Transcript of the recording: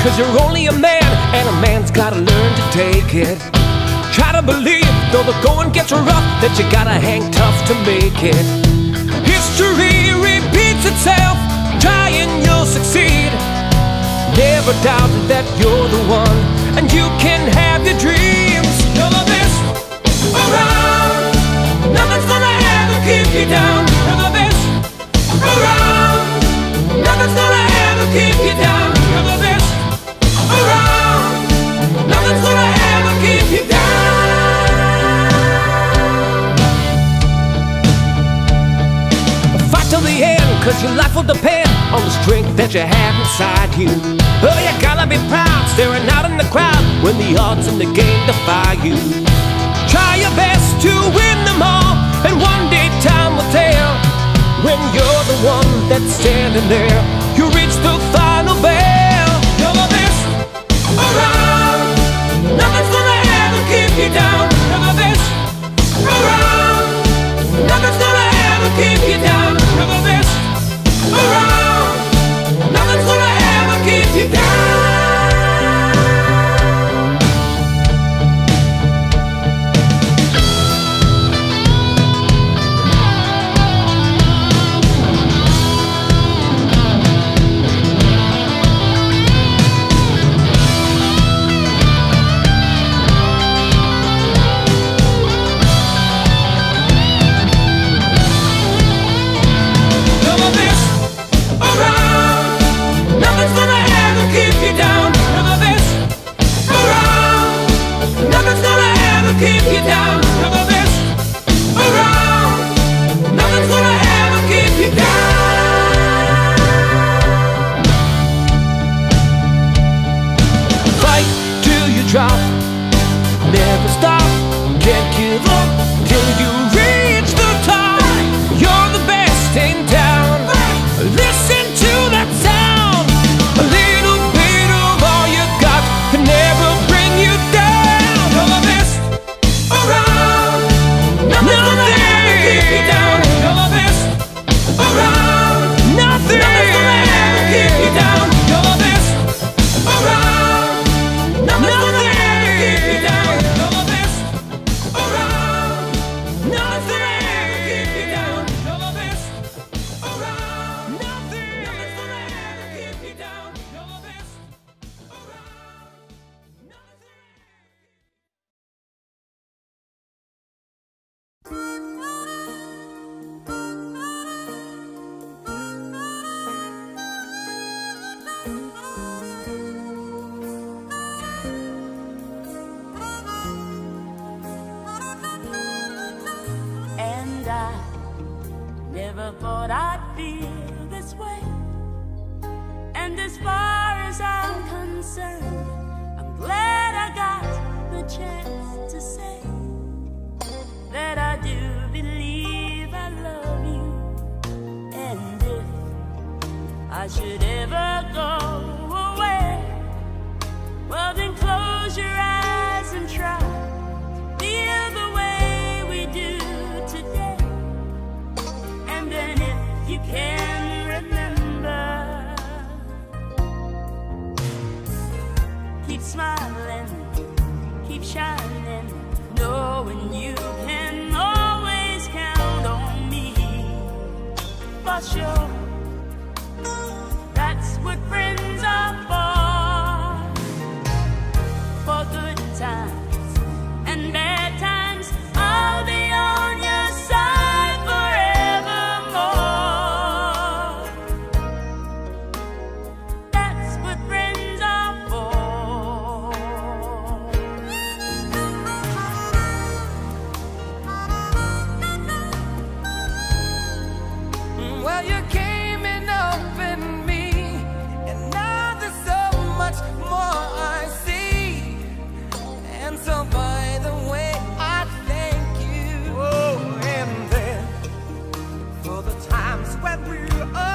'cause you're only a man, and a man's gotta learn to take it. Try to believe, though the going gets rough, that you gotta hang tough to make it. History repeats itself, try and you'll succeed. Never doubt that you're the one, and you can have your dreams. None of this around, nothing's gonna ever keep you down. None of this around, nothing's gonna ever keep you down. None of this around, nothing's gonna ever keep you down. Fight till the end, 'cause your life will depend on the strength that you have inside you. Oh, you gotta be proud, staring out in the crowd when the odds in the game defy you. Try your best to win them all, and one day time will tell. When you're the one that's standing there, you reach the final bell. None of this around, nothing's gonna ever keep you down. None of this around, nothing's gonna ever keep you down. None of this around, nothing's gonna ever keep you down. Keep you down, none of this around, nothing's gonna ever keep you down. Fight till you drop, never stop, can't give up till you reach the top. You're the best in town, listen to that sound. A little bit of all you got can never bring you down. None of this around, nothing's gonna ever keep you down. None of this around, nothing's gonna ever keep you down. None of this around, nothing's gonna ever keep you down. None of this around, nothing's gonna ever keep you down. None of this around, nothing's gonna ever keep you down. None of this around, nothing. And I never thought I'd feel this way. And as far as I'm concerned, I'm glad I got the chance to say that I do believe I love you. And if I should ever go away, well then close your eyes and try to feel the way we do today. And then if you can remember, keep smiling, keep shining, knowing you can always count on me. For sure, that's what friends are for good times and bad times. I'll be on your side forevermore. That's what friends are for. Well, you came and opened me, and now there's so much more I see. And so by the way, I thank you. Oh, and then for the times when we were